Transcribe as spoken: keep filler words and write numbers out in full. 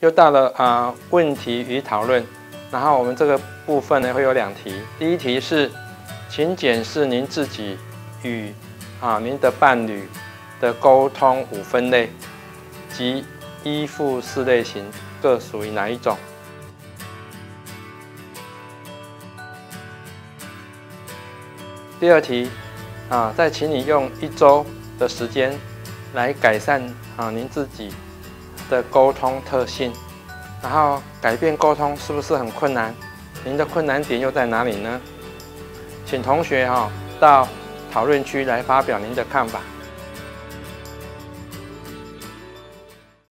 又到了啊、呃、问题与讨论，然后我们这个部分呢会有两题。第一题是，请检视您自己与啊您的伴侣的沟通五分类，即依附四类型各属于哪一种？第二题啊，再请你用一周的时间来改善啊您自己的沟通特性，然后改变沟通是不是很困难？您的困难点又在哪里呢？请同学哈、哦、到讨论区来发表您的看法。